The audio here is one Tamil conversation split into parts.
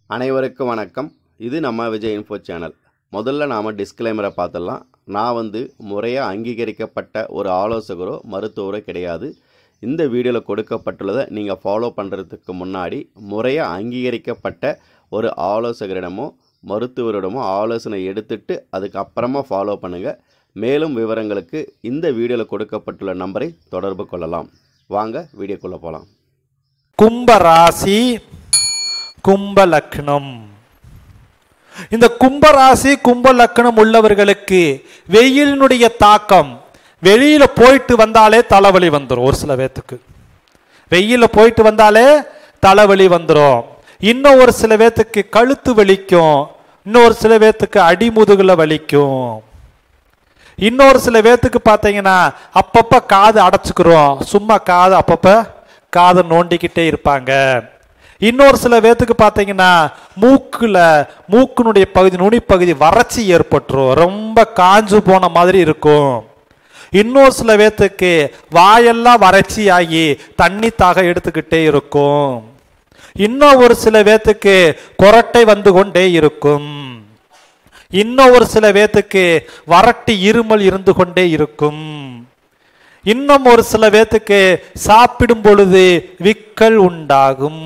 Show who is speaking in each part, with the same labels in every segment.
Speaker 1: அனைவருக்கும் வணக்கம். இது நம்ம விஜய் இன்ஃபோ சேனல். முதல்ல நாம் டிஸ்க்ளைமரை பார்த்துடலாம். நான் முறையாக அங்கீகரிக்கப்பட்ட ஒரு ஆலோசகரோ மருத்துவரோ கிடையாது. இந்த வீடியோவில் கொடுக்கப்பட்டுள்ளதை நீங்கள் ஃபாலோ பண்ணுறதுக்கு முன்னாடி முறையாக அங்கீகரிக்கப்பட்ட ஒரு ஆலோசகரிடமோ மருத்துவரிடமோ ஆலோசனை எடுத்துட்டு அதுக்கப்புறமா ஃபாலோ பண்ணுங்கள். மேலும் விவரங்களுக்கு இந்த வீடியோவில் கொடுக்கப்பட்டுள்ள நம்பரை தொடர்பு கொள்ளலாம். வாங்க வீடியோக்குள்ளே போகலாம்.
Speaker 2: கும்பராசி கும்ப லக்னம். இந்த கும்பராசி கும்ப லக்னம் உள்ளவர்களுக்கு வெயிலினுடைய தாக்கம், வெளியில போயிட்டு வந்தாலே தலைவலி வந்துடும். ஒரு சில பேத்துக்கு வெயில போயிட்டு வந்தாலே தலைவலி வந்துடும். இன்னும் ஒரு சில பேத்துக்கு கழுத்து வலிக்கும், இன்னொரு சில பேத்துக்கு அடிமுதுகுல வலிக்கும், இன்னொரு சில பேத்துக்கு பார்த்தீங்கன்னா அப்பப்ப காது அடைச்சுக்கிறோம், சும்மா காது அப்பப்ப காதை நோண்டிக்கிட்டே இருப்பாங்க. இன்னொரு சில பேத்துக்கு பார்த்தீங்கன்னா மூக்கினுடைய பகுதி நுனிப்பகுதி வறட்சி ஏற்பட்டுரும், ரொம்ப காஞ்சு போன மாதிரி இருக்கும். இன்னொரு சில பேத்துக்கு வாயெல்லாம் வறட்சி ஆகி தண்ணி தாக எடுத்துக்கிட்டே இருக்கும். இன்னும் ஒரு சில பேத்துக்கு கொரட்டை வந்து கொண்டே இருக்கும். இன்னும் ஒரு சில பேத்துக்கு வறட்டு இருமல் இருந்து கொண்டே இருக்கும். இன்னும் ஒரு சில பேத்துக்கு சாப்பிடும் பொழுது விக்கல் உண்டாகும்.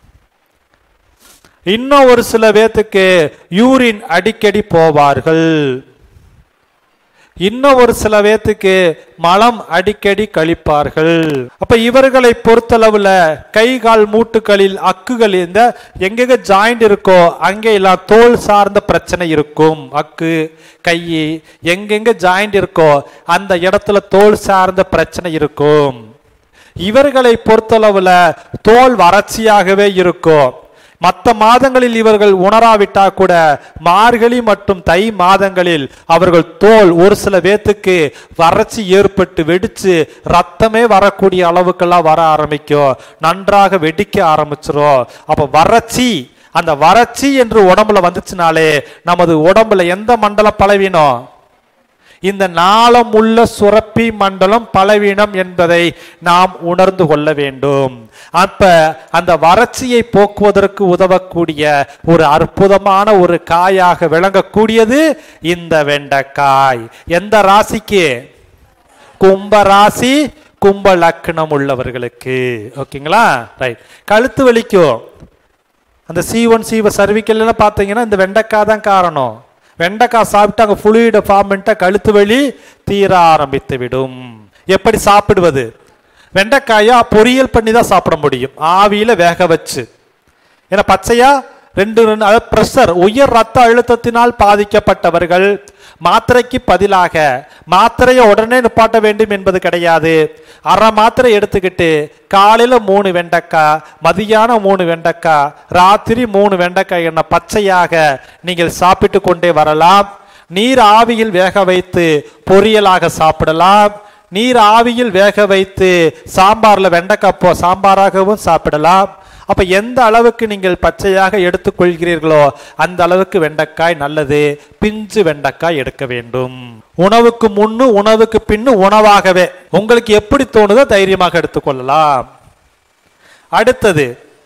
Speaker 2: இன்னும் ஒரு சில பேத்துக்கு யூரின் அடிக்கடி போவார்கள். இன்னும் ஒரு சில பேத்துக்கு மலம் அடிக்கடி கழிப்பார்கள். அப்ப இவர்களை பொறுத்தளவுல கை கால் மூட்டுகளில் அக்குகள் இந்த எங்கெங்க ஜாயிண்ட் இருக்கோ அங்கே எல்லாம் தோல் சார்ந்த பிரச்சனை இருக்கும். அக்கு கை எங்கெங்க ஜாயிண்ட் இருக்கோ அந்த இடத்துல தோல் சார்ந்த பிரச்சனை இருக்கும். இவர்களை பொறுத்தளவுல தோல் வறட்சியாகவே இருக்கும். மற்ற மாதங்களில் இவர்கள் உணராவிட்டா கூட மார்கழி மற்றும் தை மாதங்களில் அவர்கள் தோல் ஒரு சில பேத்துக்கு வறட்சி ஏற்பட்டு வெடிச்சு ரத்தமே வரக்கூடிய அளவுக்கெல்லாம் வர ஆரம்பிக்கும், நன்றாக வெடிக்க ஆரம்பிச்சிரும். அப்ப வறட்சி, அந்த வறட்சி என்று உடம்புல வந்துச்சுனாலே நமது உடம்புல எந்த மண்டலம் பலவீனம், இந்த நாளம் உள்ள சுரப்பி மண்டலம் பலவீனம் என்பதை நாம் உணர்ந்து கொள்ள வேண்டும். அப்ப அந்த வறட்சியை போக்குவதற்கு உதவக்கூடிய ஒரு அற்புதமான ஒரு காயாக விளங்கக்கூடியது இந்த வெண்டைக்காய். எந்த ராசிக்கு? கும்ப ராசி கும்ப லக்னம் உள்ளவர்களுக்கு. ஓகேங்களா? ரைட். கழுத்து வலிக்கும், அந்த C1 C சர்விக்கல் பார்த்தீங்கன்னா இந்த வெண்டைக்காய் தான் காரணம். வெண்டைக்காய் சாப்பிட்டு அங்கே ஃப்ளூயிட ஃபார்ம் பண்ணிட்டா கழுத்து வலி தீர ஆரம்பித்து விடும். எப்படி சாப்பிடுவது? வெண்டைக்காயா பொரியல் பண்ணி தான் சாப்பிட முடியும், ஆவியில வேக வச்சு. ஏன்னா பச்சையா ரெண்டு பிரஷர், உயர் ரத்த அழுத்தத்தினால் பாதிக்கப்பட்டவர்கள் மாத்திரைக்கு பதிலாக மாத்திரையை உடனே நிப்பாட்ட வேண்டும் என்பது கிடையாது. அரை மாத்திரை எடுத்துக்கிட்டு காலையில 3 வெண்டைக்காய், மதியானம் 3 வெண்டைக்காய், ராத்திரி 3 வெண்டைக்காய் என பச்சையாக நீங்கள் சாப்பிட்டு கொண்டே வரலாம். நீர் ஆவியில் வேக வைத்து பொரியலாக சாப்பிடலாம். நீர் ஆவியில் வேக வைத்து சாம்பார்ல வெண்டைக்காய் சாம்பாராகவும் சாப்பிடலாம். அப்ப எந்த அளவுக்கு நீங்கள் பச்சையாக எடுத்துக்கொள்கிறீர்களோ அந்த அளவுக்கு வெண்டைக்காய் நல்லது. பிஞ்சு வெண்டைக்காய் எடுக்க வேண்டும். உணவுக்கு முன்னு உணவுக்கு பின்னு உணவாகவே உங்களுக்கு எப்படி தோணுதோ தைரியமாக எடுத்துக்கொள்ளலாம். அடுத்தது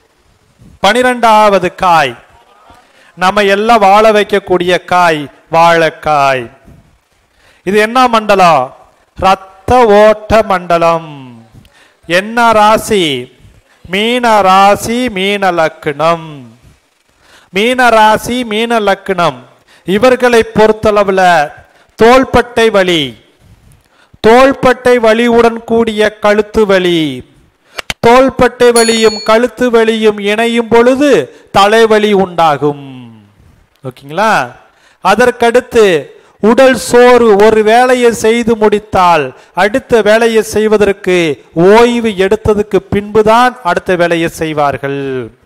Speaker 2: 12வது காய், நம்ம எல்லாம் வாழ வைக்கக்கூடிய காய் வாழைக்காய். இது என்ன மண்டலம்? ரத்த ஓட்ட மண்டலம். என்ன ராசி? மீன ராசி மீன லக்னம். மீன ராசி மீன லக்னம் இவர்களை பொறுத்தளவுல தோள்பட்டை வலி, தோள்பட்டை வலியுடன் கூடிய கழுத்து வலி, தோள்பட்டை வலியும் கழுத்து வலியும் இணையும் பொழுது தலைவலி உண்டாகும். ஓகேங்களா? அதற்கடுத்து உடல் சோறு, ஒரு வேலையை செய்து முடித்தால் அடுத்த வேலையை செய்வதற்கு ஓய்வு எடுத்ததுக்கு பின்புதான் அடுத்த வேலையை செய்வார்கள்.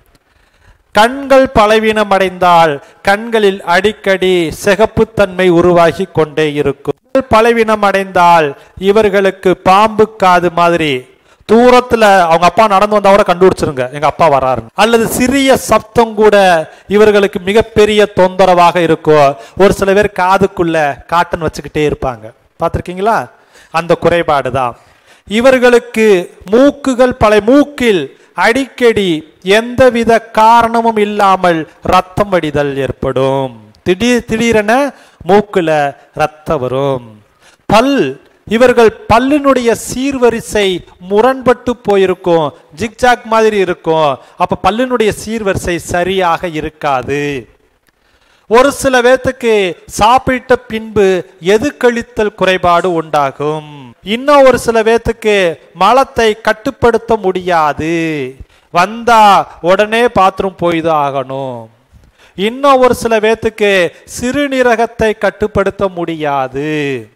Speaker 2: கண்கள் பலவீனம் அடைந்தால் கண்களில் அடிக்கடி சிகப்புத்தன்மை உருவாகி கொண்டே இருக்கும். பலவீனம் அடைந்தால் இவர்களுக்கு பாம்பு காது மாதிரி தூரத்துல அவங்க அப்பா நடந்து வந்தா கூட கண்டுபிடிச்சிருங்க எங்க அப்பா வராரு. அல்லது சிறிய சப்தம் கூட இவர்களுக்கு மிகப்பெரிய தொந்தரவாக இருக்கும். ஒரு சில பேர் காதுக்குள்ள காட்டன் வச்சுக்கிட்டே இருப்பாங்க, பார்த்திருக்கீங்களா? அந்த குறைபாடு தான் இவர்களுக்கு. மூக்குகள் மூக்கில் அடிக்கடி எந்தவித காரணமும் இல்லாமல் ரத்தம் வடிதல் ஏற்படும். திடீரென மூக்குல ரத்தம் வரும். இவர்கள் பல்லினுடைய சீர்வரிசை முரண்பட்டு போயிருக்கும், ஜிக்ஜாக் மாதிரி இருக்கும். அப்ப பல்லினுடைய சீர்வரிசை சரியாக இருக்காது. ஒரு சில பேத்துக்கு சாப்பிட்ட பின்பு எதுக்கழித்தல் குறைபாடு உண்டாகும். இன்னும் ஒரு சில பேத்துக்கு மலத்தை கட்டுப்படுத்த முடியாது, வந்தா உடனே பாத்ரூம் போய்தான் ஆகணும். இன்னும் ஒரு சில பேத்துக்கு சிறுநீரகத்தை கட்டுப்படுத்த முடியாது.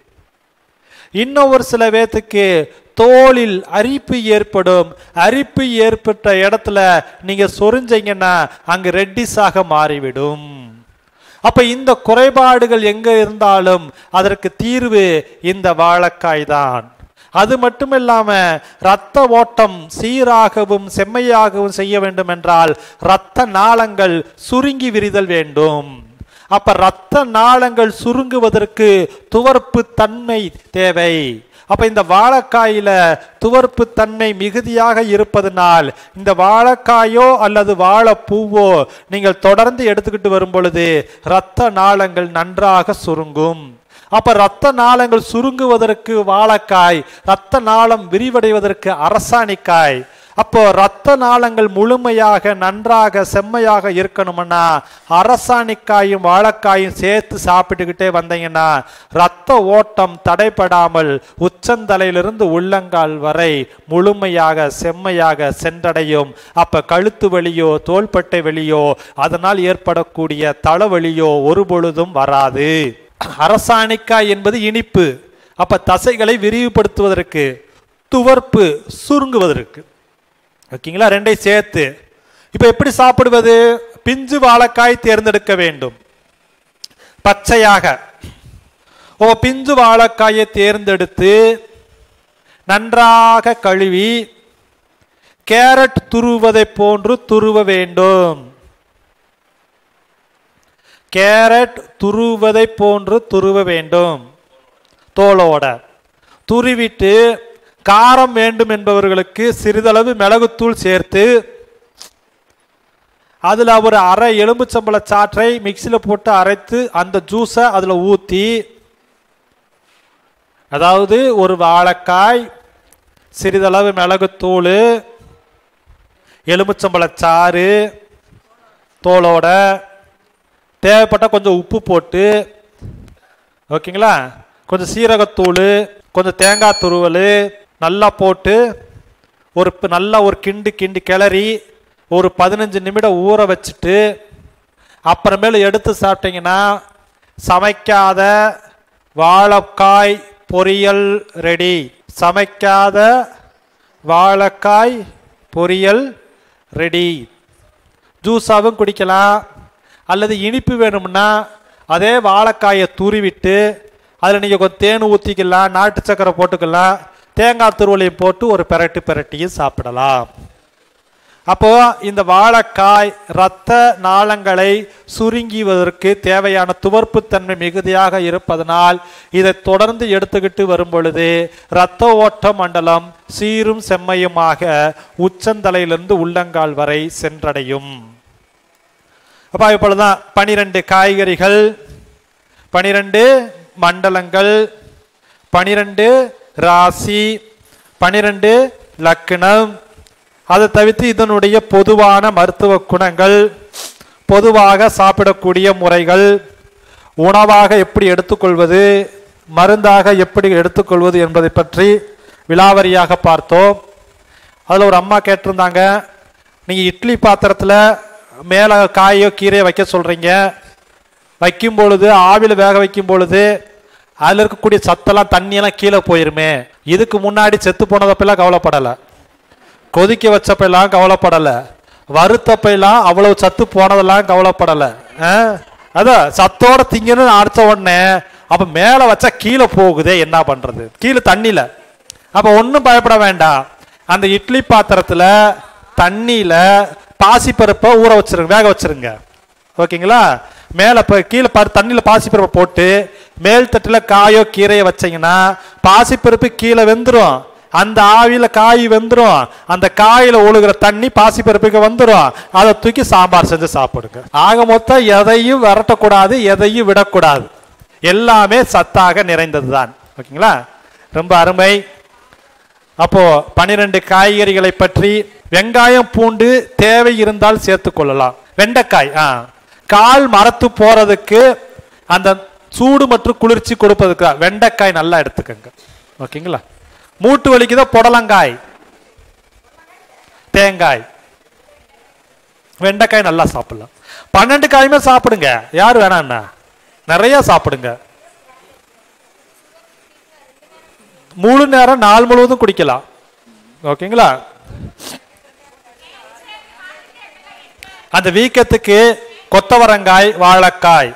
Speaker 2: இன்னும் ஒரு சில பேத்துக்கு தோலில் அரிப்பு ஏற்படும். அரிப்பு ஏற்பட்ட இடத்துல நீங்க சொரிஞ்சீங்கன்னா அங்கு ரெட்டிஸாக மாறிவிடும். அப்ப இந்த குறைபாடுகள் எங்க இருந்தாலும் அதற்கு தீர்வு இந்த வாழைக்காய் தான். அது மட்டுமில்லாம இரத்த ஓட்டம் சீராகவும் செம்மையாகவும் செய்ய வேண்டும் என்றால் இரத்த நாளங்கள் சுருங்கி விரிதல் வேண்டும். அப்ப இரத்த நாளங்கள் சுருங்குவதற்கு துவர்ப்பு தன்மை தேவை. அப்ப இந்த வாழைக்காயில துவர்ப்பு தன்மை மிகுதியாக இருப்பதனால் இந்த வாழைக்காயோ அல்லது வாழைப்பூவோ நீங்கள் தொடர்ந்து எடுத்துக்கிட்டு வரும் பொழுது இரத்த நாளங்கள் நன்றாக சுருங்கும். அப்ப இரத்த நாளங்கள் சுருங்குவதற்கு வாழைக்காய், இரத்த நாளம் விரிவடைவதற்கு அரசாணிக்காய். அப்போ இரத்த நாளங்கள் முழுமையாக நன்றாக செம்மையாக இருக்கணும்னா அரசாணிக்காயும் வாழைக்காயும் சேர்த்து சாப்பிட்டுக்கிட்டே வந்தீங்கன்னா இரத்த ஓட்டம் தடைபடாமல் உச்சந்தலையிலிருந்து உள்ளங்கால் வரை முழுமையாக செம்மையாக சென்றடையும். அப்ப கழுத்து வலியோ தோள்பட்டை வலியோ அதனால் ஏற்படக்கூடிய தலைவலியோ ஒரு பொழுதும் வராது. அரசாணிக்காய் என்பது இனிப்பு. அப்ப தசைகளை விரிவுபடுத்துவதற்கு, துவர்ப்பு சுருங்குவதற்கு. ஓகேங்களா, ரெண்டை சேர்த்து. இப்ப எப்படி சாப்பிடுவது? பிஞ்சு வாழைக்காய் தேர்ந்தெடுக்க வேண்டும் பச்சையாக. பிஞ்சு வாழைக்காயை தேர்ந்தெடுத்து நன்றாக கழுவி கேரட் துருவதை போன்று துருவ வேண்டும். கேரட் துருவதை போன்று துருவ வேண்டும். தோலோட துருவிட்டு காரம் வேண்டும் என்பவர்களுக்கு சிறிதளவு மிளகுத்தூள் சேர்த்து அதுல ஒரு அரை எலும்புச்சம்பழ சாற்றை மிக்சியில் போட்டு அரைத்து அந்த ஜூஸை அதுல ஊத்தி, அதாவது ஒரு வாழைக்காய், சிறிதளவு மிளகுத்தூள், எலும்புச்சம்பழ சாறு தோலோட, தேவைப்பட்ட கொஞ்சம் உப்பு போட்டு, ஓகேங்களா, கொஞ்சம் சீரகத்தூள், கொஞ்சம் தேங்காய் துருவல் நல்லா போட்டு நல்ல ஒரு கிண்டி கிளறி ஒரு 15 நிமிடம் ஊற வச்சுட்டு அப்புறமேல எடுத்து சாப்பிட்டீங்கன்னா சமைக்காத வாழைக்காய் பொரியல் ரெடி. சமைக்காத வாழைக்காய் பொரியல் ரெடி. ஜூஸாகவும் குடிக்கலாம். அல்லது இனிப்பு வேணும்னா அதே வாழைக்காயை துருவிட்டு அதில் நீங்கள் கொஞ்சம் தேன் ஊற்றிக்கலாம், நாட்டு சக்கரை போட்டுக்கலாம், தேங்காய் துருவலையும் போட்டு ஒரு பெரட்டியும் சாப்பிடலாம். அப்போ இந்த வாழைக்காய் இரத்த நாளங்களை சுருங்குவதற்கு தேவையான துவர்ப்புத்தன்மை மிகுதியாக இருப்பதனால் இதை தொடர்ந்து எடுத்துக்கிட்டு வரும் பொழுது இரத்த ஓட்ட மண்டலம் சீரும் செம்மையுமாக உச்சந்தலையிலிருந்து உள்ளங்கால் வரை சென்றடையும். அப்போ இப்பொழுதுதான் 12 காய்கறிகள், 12 மண்டலங்கள், 12 ராசி, 12 லக்னம். அதை தவிர்த்து இதனுடைய பொதுவான மருத்துவ குணங்கள், பொதுவாக சாப்பிடக்கூடிய முறைகள், உணவாக எப்படி எடுத்துக்கொள்வது, மருந்தாக எப்படி எடுத்துக்கொள்வது என்பதை பற்றி விலாவரியாக பார்த்தோம். அதில் ஒரு அம்மா கேட்டிருந்தாங்க, நீங்கள் இட்லி பாத்திரத்தில் மேலே காயோ கீரையோ வைக்க சொல்கிறீங்க, வைக்கும் பொழுது ஆவியில் வேக வைக்கும் பொழுது அதில் இருக்கக்கூடிய சத்தெல்லாம் தண்ணியெல்லாம் கீழே போயிருமே. இதுக்கு முன்னாடி செத்து போனதப்பெல்லாம் கவலைப்படலை, கொதிக்க வச்சப்பெல்லாம் கவலைப்படலை, வறுத்தப்பெல்லாம் அவ்வளவு சத்து போனதெல்லாம் கவலைப்படலை. அதான் சத்தோட திங்கன்னு அடித்த உடனே அப்போ மேலே வச்சா கீழே போகுதே, என்ன பண்ணுறது, கீழே தண்ணியில். அப்போ ஒன்றும் பயப்பட வேண்டாம். அந்த இட்லி பாத்திரத்தில் தண்ணியில் பாசிப்பருப்பை ஊற வச்சிருங்க, வேக வச்சிருங்க. ஓகேங்களா, மேலே இப்போ கீழே தண்ணியில் பாசிப்பருப்பை போட்டு மேல் தட்டில் காயோ கீரையை வச்சிங்கன்னா பாசிப்பருப்பு கீழே வெந்துடும், அந்த ஆவியில காய் வெந்துடும். அந்த காயில ஒழுகிற தண்ணி பாசிப்பருப்புக்கு வந்துடும். அதை தூக்கி சாம்பார் செஞ்சு சாப்பிடுங்க. ஆக மொத்தம் எதையும் விரட்டக்கூடாது, எதையும் விடக்கூடாது. எல்லாமே சத்தாக நிறைந்ததுதான். ஓகேங்களா? ரொம்ப அருமை. அப்போ 12 காய்கறிகளை பற்றி, வெங்காயம் பூண்டு தேவை இருந்தால் சேர்த்துக் கொள்ளலாம். வெண்டைக்காய் கால் மரத்து போறதுக்கு, அந்த சூடு மற்றும் குளிர்ச்சி கொடுப்பதுக்கு வெண்டைக்காய் நல்லா எடுத்துக்கங்க. ஓகேங்களா? மூட்டு வலிக்குதா புடலங்காய், தேங்காய், வெண்டைக்காய் நல்லா சாப்பிடலாம். 12 காயுமே சாப்பிடுங்க, யாரு வேணான்னா நிறைய சாப்பிடுங்க. முழு நேரம் நாள் முழுவதும் குடிக்கலாம். ஓகேங்களா? அந்த வீக்கத்துக்கு கொத்தவரங்காய், வாழைக்காய்,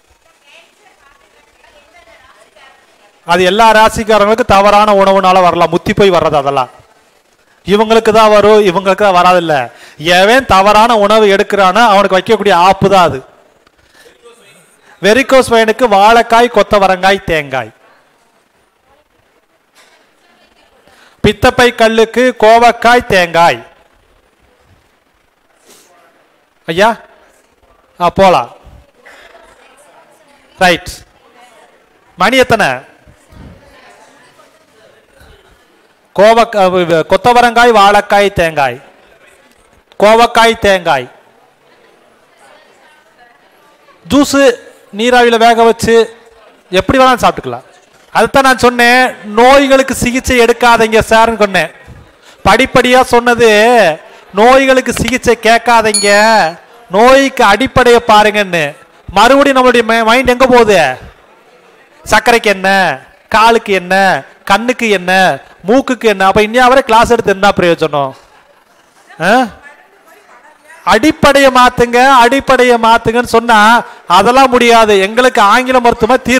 Speaker 2: அது எல்லா ராசிக்காரங்களுக்கு தவறான உணவுனால வரலாம், முத்தி போய் வர்றது. அதெல்லாம் இவங்களுக்கு தான் வரும், இவங்களுக்கு தான் வராதில்ல. எவன் தவறான உணவு எடுக்கிறானோ அவனுக்கு வைக்கக்கூடிய ஆப்பு தான் அது. வெரிகோஸ் வெயினுக்கு வாழைக்காய், கொத்தவரங்காய், தேங்காய். பித்தப்பை கல்லுக்கு கோவக்காய், தேங்காய். ஐயா போலாம். ரைட். மணி எத்தனை? கொத்தவரங்காய், வாழைக்காய், தேங்காய், கோவக்காய், தேங்காய். ஜூஸு நீராவியில் வேக வச்சு எப்படி வேணாலும் சாப்பிட்டுக்கலாம். அதுதான் நான் சொன்னேன், நோய்களுக்கு சிகிச்சை எடுக்காதீங்க சார்ன்னு சொன்னேன். படிப்படியா சொன்னது, நோய்களுக்கு சிகிச்சை கேட்காதீங்க, நோய்க்கு அடிப்படையை பாருங்கன்னு. மறுபடியும் நம்மளுடைய மைண்ட் எங்க போகுது? சர்க்கரைக்கு என்ன, காலுக்கு என்ன, கண்ணுக்கு என்ன, மூக்குக்கு என்ன. அப்ப இந்தியாவரை கிளாஸ் எடுத்து என்ன பிரயோஜனம்? அடிப்படையை மாத்துங்க, அடிப்படையை மாத்துங்கன்னு சொன்னா அதெல்லாம் முடியாது. எங்களுக்கு ஆங்கில மருத்துவம்